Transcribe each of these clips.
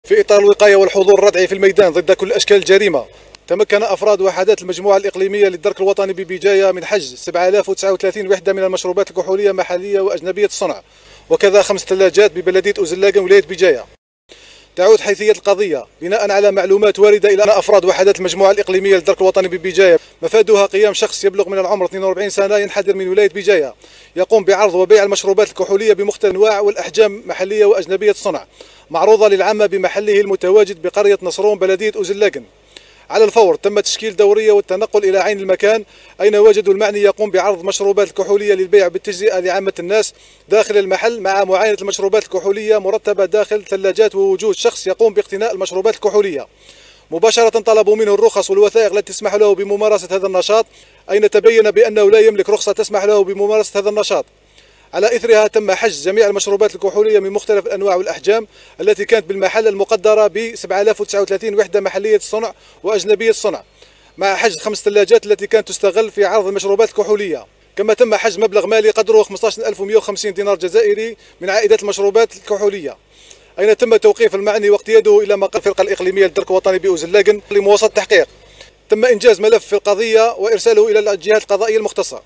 في إطار الوقاية والحضور الردعي في الميدان ضد كل أشكال الجريمة، تمكن أفراد وحدات المجموعة الإقليمية للدرك الوطني ببجاية من حجز 7039 وحدة من المشروبات الكحولية محلية وأجنبية الصنع، وكذا 5 ثلاجات ببلدية أوزلاقن ولاية بجاية. تعود حيثية القضية بناء على معلومات واردة إلى أن أفراد وحدات المجموعة الإقليمية للدرك الوطني ببجاية مفادها قيام شخص يبلغ من العمر 42 سنة ينحدر من ولاية بجاية، يقوم بعرض وبيع المشروبات الكحولية بمختلف الأنواع والأحجام محلية وأجنبية الصنع، معروضة للعامة بمحله المتواجد بقرية نصرون بلدية أوزلاقن. على الفور تم تشكيل دورية والتنقل إلى عين المكان أين وجدوا المعني يقوم بعرض مشروبات الكحولية للبيع بالتجزئة لعامة الناس داخل المحل، مع معاينة المشروبات الكحولية مرتبة داخل ثلاجات ووجود شخص يقوم باقتناء المشروبات الكحولية. مباشرة طلبوا منه الرخص والوثائق التي تسمح له بممارسة هذا النشاط، أين تبين بأنه لا يملك رخصة تسمح له بممارسة هذا النشاط. على إثرها تم حجز جميع المشروبات الكحولية من مختلف الأنواع والأحجام التي كانت بالمحل المقدرة ب 7039 وحدة محلية الصنع وأجنبية الصنع، مع حجز 5 ثلاجات التي كانت تستغل في عرض المشروبات الكحولية. كما تم حجز مبلغ مالي قدره 15150 دينار جزائري من عائدات المشروبات الكحولية، أين تم توقيف المعني واقتياده إلى مقر الفرقة الإقليمية للدرك الوطني بأوزلاقن لمواصلة التحقيق. تم إنجاز ملف في القضية وإرساله إلى الجهات القضائية المختصة.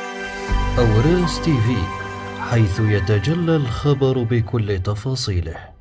أوراس تي في، حيث يتجلى الخبر بكل تفاصيله.